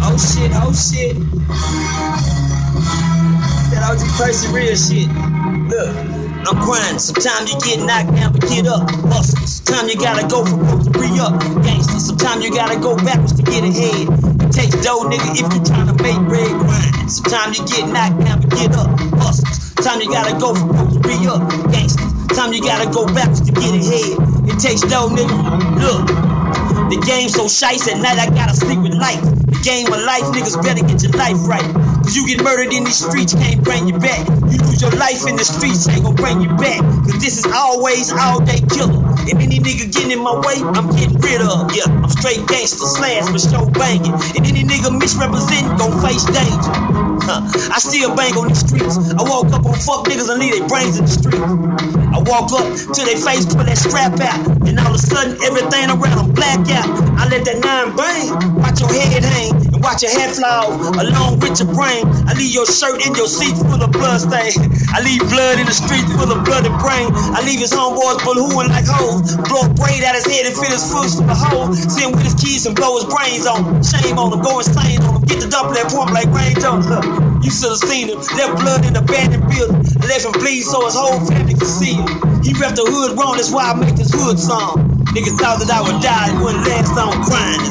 Oh shit, oh shit. That OG Percy real shit. Look, I'm grinding. Sometimes you get knocked down, but get up. Hustle. Sometimes you gotta go from broke to re-up. Gangster. Sometimes you gotta go backwards to get ahead. It takes dough, nigga, if you tryna make bread. Grinding. Sometimes you get knocked down, but get up. Hustle. Sometimes you gotta go from broke to re-up. Gangster. Sometimes you gotta go backwards to get ahead. It takes dough, nigga. Look. The game so shice at night, I gotta sleep with light. The game of life, niggas better get your life right. Cause you get murdered in these streets, can't bring you back. You lose your life in the streets, ain't gon' bring you back. Cause this is always all day killer. And any nigga getting in my way, I'm getting rid of. Yeah, I'm straight gangster, slash for show banging. And any nigga misrepresenting, gon' face danger. I still bang on these streets. I walk up on fuck niggas and leave their brains in the street. I walk up to their face, pull that strap out, and all of a sudden everything around them black out. I let that 9 bang, watch your head hang, and watch your head fly off, along with your brain. I leave your shirt in your seat full of blood stain. I leave blood in the street full of blood and brain. I leave his homeboys ballooing like hoes, blow a braid out his head and fill his foot full of holes. See him with his keys and blow his brains on him. Shame on him, go insane on him. Get the double that pump like Rain Jones. You should have seen him, left blood in the abandoned building. I left him bleed so his whole family could see him. He rep the hood wrong, that's why I make this hood song. Niggas thought that I would die, it wouldn't last on crying.